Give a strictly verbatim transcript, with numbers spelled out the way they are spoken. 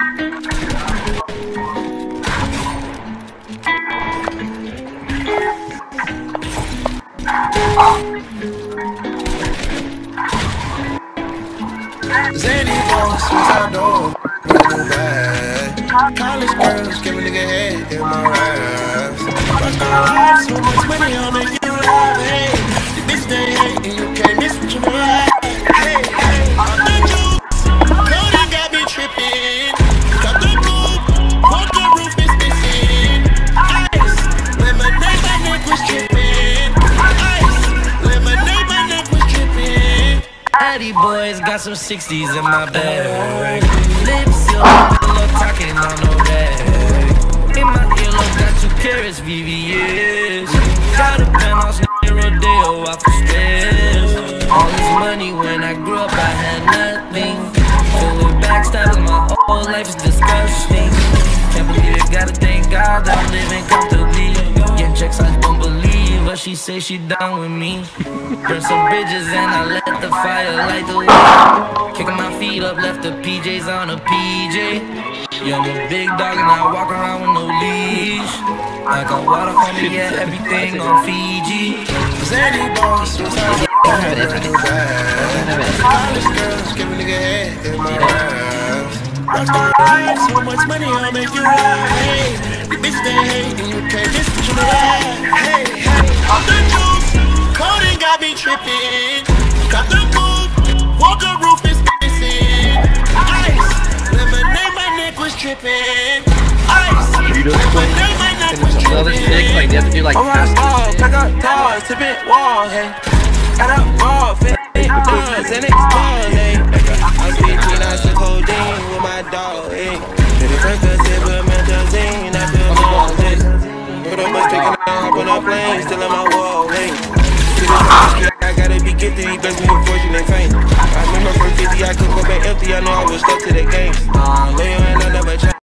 Zany boys, suicide door, no bad. College girls, give a nigga head in my raps. Rock star life, so much money, I'll make you laugh. Hey, the bitch they hate, and you can't miss what you have. Hey, hey, I'm the juice, coding got me tripping. Got the coupe, what the roof is missing. Ice, lemonade, my neck was tripping. Ice, lemonade, my neck was tripping. Addy boys got some sixties in my bag. Lips sealed, pillow talking on no rag. In my earlobe got two carrots, V V S. Got a penthouse near Rodeo off the stairs. All this money when I grew up I had nothing. Filled with backstabbing, my whole life is disgusting. Can't believe it, gotta thank God that I'm living comfortably. Getting checks I don't believe, but she say she down with me. Burn some bridges and I let the fire light the way. Kicking my feet up, left the P Js on a P J. Yeah, I'm a big dog and I walk around with no leash. I got water on me, yeah, everything on Fiji. Zany boys, suicide door, no bad. College girls, give a nigga head in my raps. Rock star life, so much money, I'll make you laugh. Hey, the bitch they hate, and you can't miss what you have. Hey, hey, I'm the juice, coding got me tripping. Got the coupe, water roof is missing. Ice, lemonade, my neck was tripping. Ice, lemonade, my neck was tripping. Other sticks, like they have to do like Alright, oh, I got tars, tipping wall, hey. Got a ball, fit tons, and it's tons, hey. I was fifteen, I took codeine with my dog, hey. Did it first, I said, but mentazine, I feel long, hey. Put up a stick and I hop on a plane, still on my wall, hey. I gotta be gifted, he blessed me with fortune and fame. I remember from fifty, I could go back empty, I know I was stuck to the game. Uh,